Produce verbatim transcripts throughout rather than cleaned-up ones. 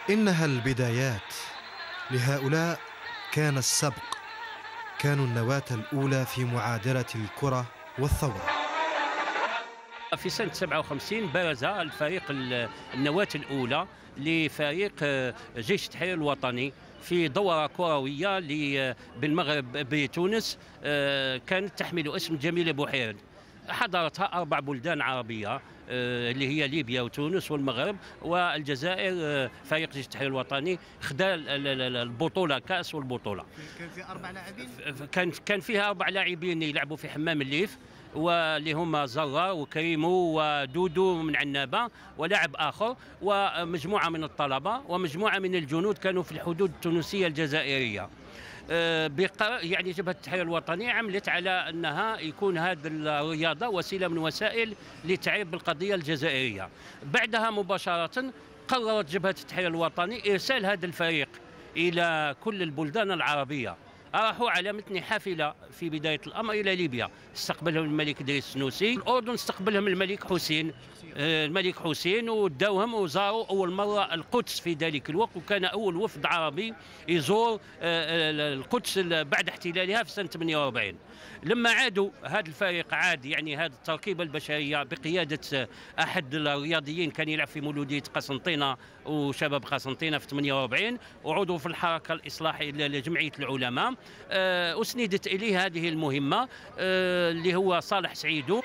إنها البدايات. لهؤلاء كان السبق، كانوا النواة الأولى في معادلة الكرة والثورة. في سنة سبعة وخمسين برز الفريق النواة الأولى لفريق جيش التحرير الوطني في دورة كروية بالمغرب بتونس، كانت تحمل اسم جميلة بوحيرد. حضرتها أربع بلدان عربية اللي هي ليبيا وتونس والمغرب والجزائر. فريق جيش التحرير الوطني خدا البطولة، كأس والبطولة. كان فيها أربع لاعبين؟ كان كان فيها أربع لاعبين يلعبوا في حمام الليف، واللي هما زرار وكريمو ودودو من عنابة ولاعب آخر، ومجموعة من الطلبة ومجموعة من الجنود كانوا في الحدود التونسية الجزائرية. يعني جبهة التحرير الوطني عملت على أنها يكون هذه الرياضة وسيلة من وسائل للتعريف بالقضية الجزائرية. بعدها مباشرة قررت جبهة التحرير الوطني إرسال هذا الفريق إلى كل البلدان العربية. راحوا على متن حافلة في بداية الأمر إلى ليبيا، استقبلهم الملك إدريس السنوسي. الأردن استقبلهم الملك حسين الملك حسين وداوهم وزاروا أول مرة القدس في ذلك الوقت، وكان أول وفد عربي يزور القدس بعد احتلالها في سنة ثمانية وأربعين. لما عادوا هذا الفريق عاد يعني هذه التركيبة البشرية بقيادة أحد الرياضيين كان يلعب في مولودية قسنطينة وشباب قسنطينة في ثمانية وأربعين، وعضو في الحركة الإصلاحية لجمعية العلماء. أسندت إليه هذه المهمة اللي هو صالح سعيدو.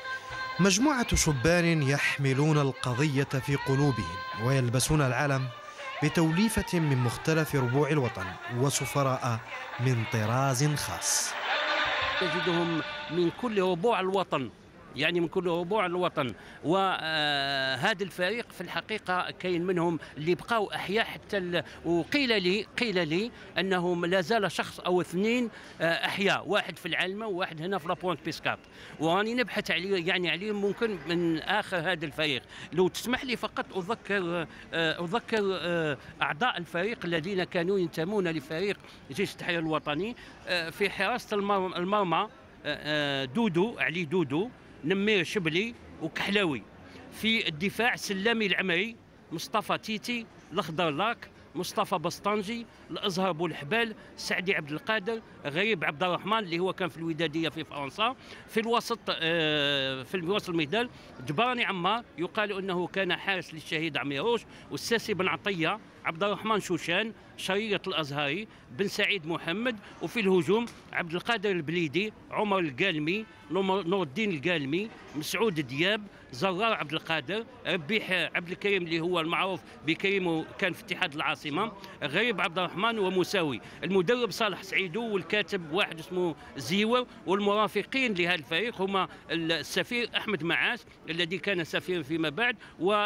مجموعة شبان يحملون القضية في قلوبهم ويلبسون العلم بتوليفة من مختلف ربوع الوطن وسفراء من طراز خاص. تجدهم من كل ربوع الوطن، يعني من كل ربوع الوطن. وهذا الفريق في الحقيقة كاين منهم اللي بقاو أحياء حتى، وقيل لي قيل لي أنهم لا زال شخص أو اثنين أحياء، واحد في العلمة وواحد هنا في لابوينت بيسكاب، وأني نبحث عليه يعني عليهم ممكن من آخر هذا الفريق. لو تسمح لي فقط أذكر أذكر أعضاء الفريق الذين كانوا ينتمون لفريق جيش التحرير الوطني. في حراسة المرمى دودو علي دودو، نمير شبلي وكحلاوي. في الدفاع سلامي العمري، مصطفى تيتي، الأخضر لاك، مصطفى بسطنجي، الأزهر بولحبال، سعدي عبد القادر، غريب عبد الرحمن اللي هو كان في الودادية في فرنسا. في الوسط في وسط الميدان جبراني عمار، يقال أنه كان حارس للشهيد عميروش، والساسي بن عطية، عبد الرحمن شوشان، شرية الأزهري، بن سعيد محمد. وفي الهجوم عبد القادر البليدي، عمر القالمي، نور الدين القالمي، مسعود دياب، زرار عبد القادر، ربيح عبد الكريم اللي هو المعروف بكريم كان في اتحاد العاصمة، غريب عبد الرحمن ومساوي. المدرب صالح سعيدو، والكاتب واحد اسمه زيور. والمرافقين لهذا الفريق هما السفير أحمد معاش الذي كان سفير فيما بعد،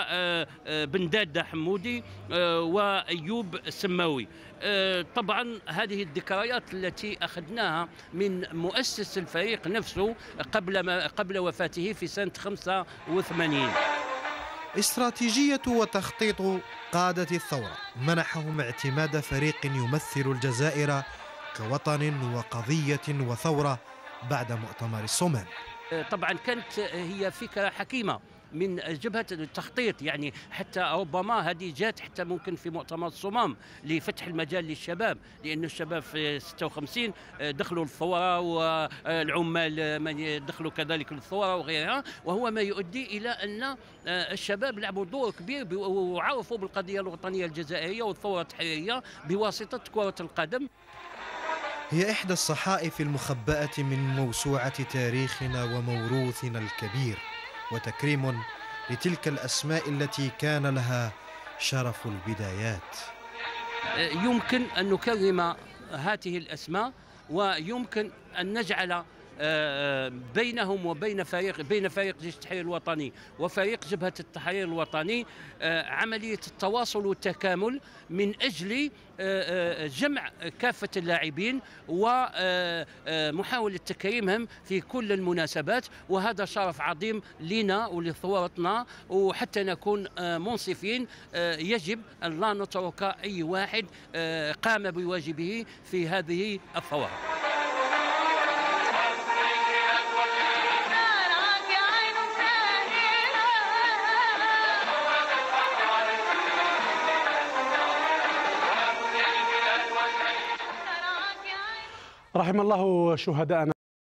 وبن دادة حمودي وأيوب السماوي. طبعا هذه الذكريات التي أخذناها من مؤسس الفريق نفسه قبل ما قبل وفاته في سنة خمسة وثمانين. استراتيجية وتخطيط قادة الثورة منحهم اعتماد فريق يمثل الجزائر كوطن وقضية وثورة بعد مؤتمر الصومال. طبعا كانت هي فكرة حكيمة من جبهة التخطيط، يعني حتى ربما هذه جات حتى ممكن في مؤتمر الصمام لفتح المجال للشباب، لأن الشباب في ستة وخمسين دخلوا الثورة والعمال دخلوا كذلك الثورة وغيرها، وهو ما يؤدي إلى أن الشباب لعبوا دور كبير وعرفوا بالقضية الوطنية الجزائرية والثورة التحريرية بواسطة كرة القدم. هي إحدى الصحائف المخبأة من موسوعة تاريخنا وموروثنا الكبير، وتكريم لتلك الأسماء التي كان لها شرف البدايات. يمكن أن نكرم هذه الأسماء، ويمكن أن نجعل بينهم وبين فريق بين فريق جيش التحرير الوطني وفريق جبهة التحرير الوطني عملية التواصل والتكامل من أجل جمع كافة اللاعبين ومحاولة تكريمهم في كل المناسبات. وهذا شرف عظيم لنا ولثورتنا، وحتى نكون منصفين يجب أن لا نترك أي واحد قام بواجبه في هذه الثورة. رحم الله شهداءنا.